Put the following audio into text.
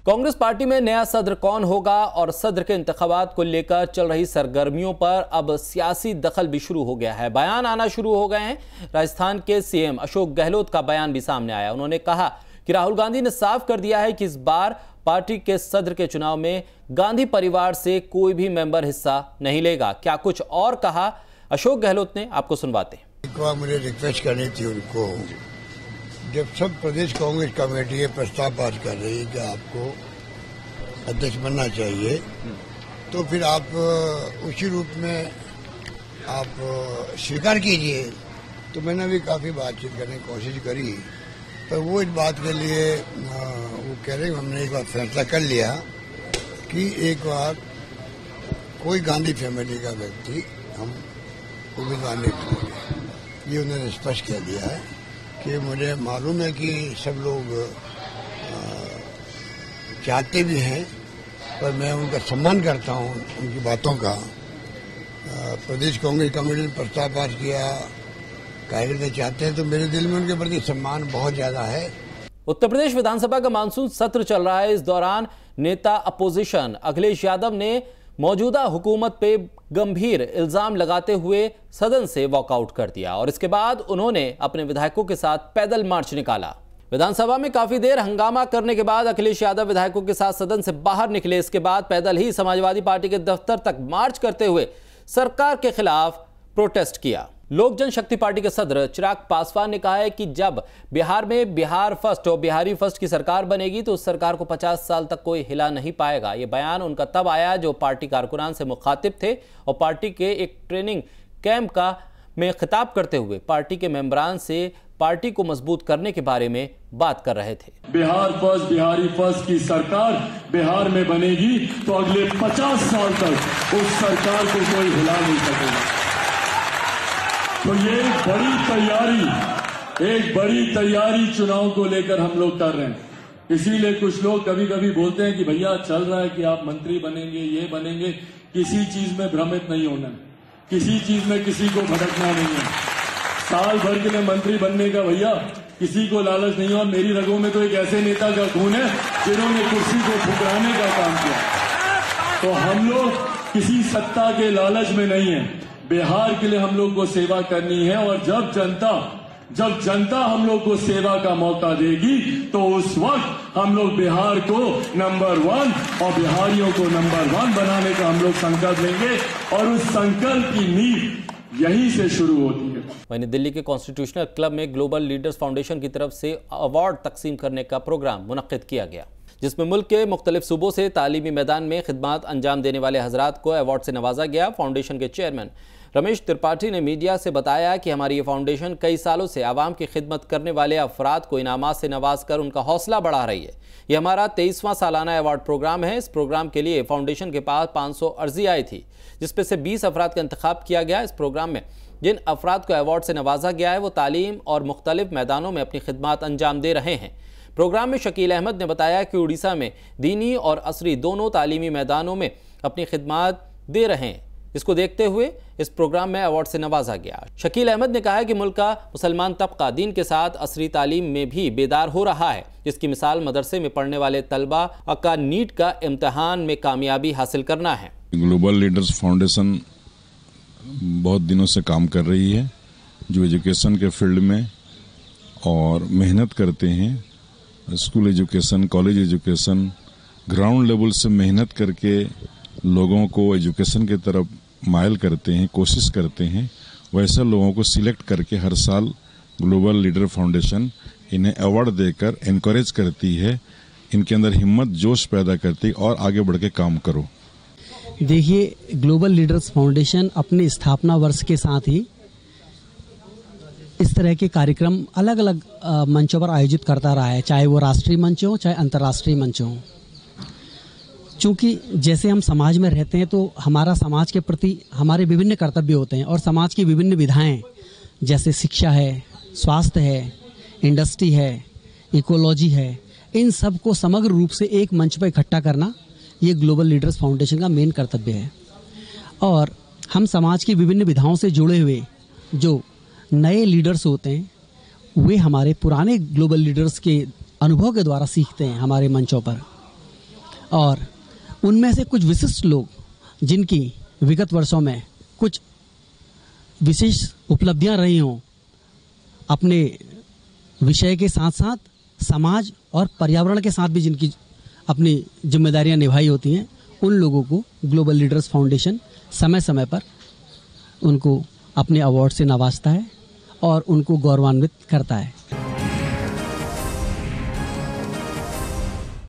Congress party में नया सदर कौन होगा और सदर के इंतखाबात को लेकर चल रही सरगर्मियों पर अब सियासी दखल भी शुरू हो गया है। बयान आना शुरू हो गए हैं। राजस्थान के सीएम अशोक गहलोत का बयान भी सामने आया। उन्होंने कहा कि राहुल गांधी ने साफ कर दिया है कि इस बार पार्टी के सदर के चुनाव में गांधी परिवार से कोई भी मेंबर हिस्सा नहीं लेगा। क्या कुछ और कहा अशोक गहलोत ने, आपको सुनवाते हैं। एक बार मुझे रिक्वेस्ट करनी थी उनको, जब सब प्रदेश कांग्रेस कमेटी ये प्रस्ताव पास कर रही है कि आपको अध्यक्ष बनना चाहिए, तो फिर आप उसी रूप में आप स्वीकार कीजिए। तो मैंने भी काफी बातचीत करने की कोशिश करी, पर वो इस बात के लिए वो कह रहे हमने एक बार फैसला कर लिया कि एक बार कोई गांधी फैमिली का व्यक्ति हम उम्मीदवार नहीं करेंगे। ये उन्होंने स्पष्ट कह दिया है कि मुझे मालूम है कि सब लोग चाहते भी हैं, पर मैं उनका सम्मान करता हूं, उनकी बातों का। प्रदेश कांग्रेस कमेटी ने प्रस्ताव पास किया, कार्यकर्ता चाहते हैं, तो मेरे दिल में उनके प्रति सम्मान बहुत ज्यादा है। उत्तर प्रदेश विधानसभा का मानसून सत्र चल रहा है। इस दौरान नेता अपोजिशन अखिलेश यादव ने मौजूदा हुकूमत पे गंभीर इल्जाम लगाते हुए सदन से वॉकआउट कर दिया और इसके बाद उन्होंने अपने विधायकों के साथ पैदल मार्च निकाला। विधानसभा में काफी देर हंगामा करने के बाद अखिलेश यादव विधायकों के साथ सदन से बाहर निकले। इसके बाद पैदल ही समाजवादी पार्टी के दफ्तर तक मार्च करते हुए सरकार के खिलाफ प्रोटेस्ट किया। लोक जनशक्ति पार्टी के सदर चिराग पासवान ने कहा है कि जब बिहार में बिहार फर्स्ट और बिहारी फर्स्ट की सरकार बनेगी तो उस सरकार को 50 साल तक कोई हिला नहीं पाएगा। यह बयान उनका तब आया जो पार्टी कारकुनान से मुखातिब थे और पार्टी के एक ट्रेनिंग कैंप में खिताब करते हुए पार्टी के मेंबरान से पार्टी को मजबूत करने के बारे में बात कर रहे थे। बिहार फर्स्ट बिहारी फर्स्ट की सरकार बिहार में बनेगी तो अगले 50 साल तक उस सरकार को कोई हिला नहीं सकेगा। तो ये एक बड़ी तैयारी चुनाव को लेकर हम लोग कर रहे हैं। इसीलिए कुछ लोग कभी कभी बोलते हैं कि भैया चल रहा है कि आप मंत्री बनेंगे, ये बनेंगे। किसी चीज में भ्रमित नहीं होना, किसी चीज में किसी को भटकना नहीं है। साल भर के लिए मंत्री बनने का भैया किसी को लालच नहीं है। और मेरी रगों में तो एक ऐसे नेता का खून है जिन्होंने कुर्सी को ठुकराने का काम किया। तो हम लोग किसी सत्ता के लालच में नहीं है। बिहार के लिए हम लोग को सेवा करनी है और जब जनता हम लोग को सेवा का मौका देगी तो उस वक्त हम लोग बिहार को नंबर 1 और बिहारियों को नंबर 1 बनाने का हम लोग संकल्प लेंगे और उस संकल्प की नींव यहीं से शुरू होती है। वहीं दिल्ली के कॉन्स्टिट्यूशनल क्लब में ग्लोबल लीडर्स फाउंडेशन की तरफ से अवार्ड तकसीम करने का प्रोग्राम मुनक्किद किया गया, जिसमें मुल्क के मुख्तलिफ सूबों से तालीमी मैदान में खिदमात अंजाम देने वाले हजरात को अवार्ड से नवाजा गया। फाउंडेशन के चेयरमैन रमेश त्रिपाठी ने मीडिया से बताया कि हमारी ये फाउंडेशन कई सालों से आवाम की खिदमत करने वाले अफराद को इनामात से नवाज कर उनका हौसला बढ़ा रही है। ये हमारा 23वां सालाना अवार्ड प्रोग्राम है। इस प्रोग्राम के लिए फाउंडेशन के पास 500 अर्जी आई थी, जिसपे से 20 अफराद का इंतखाब किया गया। इस प्रोग्राम में जिन अफराद को अवार्ड से नवाजा गया है वो तालीम और मुख्तलिफ मैदानों में अपनी खिदमत अंजाम दे रहे हैं। प्रोग्राम में शकील अहमद ने बताया कि उड़ीसा में दीनी और असरी दोनों तालीमी मैदानों में अपनी खिदमत दे रहे हैं। इसको देखते हुए इस प्रोग्राम में अवार्ड से नवाजा गया। शकील अहमद ने कहा कि मुल्क का मुसलमान तबका दीन के साथ असरी तालीम में भी बेदार हो रहा है, जिसकी मिसाल मदरसे में पढ़ने वाले तलबा का नीट का इम्तिहान में कामयाबी हासिल करना है। ग्लोबल लीडर्स फाउंडेशन बहुत दिनों से काम कर रही है, जो एजुकेशन के फील्ड में और मेहनत करते हैं। School education, college education, ground level से मेहनत करके लोगों को एजुकेशन की तरफ माइल करते हैं, कोशिश करते हैं। वैसे लोगों को सिलेक्ट करके हर साल ग्लोबल लीडर फाउंडेशन इन्हें अवार्ड देकर एनकरेज करती है, इनके अंदर हिम्मत जोश पैदा करती है और आगे बढ़ के काम करो। देखिए, ग्लोबल लीडर्स फाउंडेशन अपने स्थापना वर्ष के साथ ही इस तरह के कार्यक्रम अलग अलग मंचों पर आयोजित करता रहा है, चाहे वो राष्ट्रीय मंच हो चाहे अंतर्राष्ट्रीय मंच हो। चूँकि जैसे हम समाज में रहते हैं तो हमारा समाज के प्रति हमारे विभिन्न कर्तव्य होते हैं और समाज की विभिन्न विधाएं जैसे शिक्षा है, स्वास्थ्य है, इंडस्ट्री है, इकोलॉजी है, इन सब को समग्र रूप से एक मंच पर इकट्ठा करना ये ग्लोबल लीडर्स फाउंडेशन का मेन कर्तव्य है। और हम समाज की विभिन्न विधाओं से जुड़े हुए जो नए लीडर्स होते हैं वे हमारे पुराने ग्लोबल लीडर्स के अनुभव के द्वारा सीखते हैं हमारे मंचों पर। और उनमें से कुछ विशिष्ट लोग जिनकी विगत वर्षों में कुछ विशेष उपलब्धियां रही हों, अपने विषय के साथ साथ समाज और पर्यावरण के साथ भी जिनकी अपनी जिम्मेदारियां निभाई होती हैं, उन लोगों को ग्लोबल लीडर्स फाउंडेशन समय समय पर उनको अपने अवार्ड से नवाजता है और उनको गौरवान्वित करता है।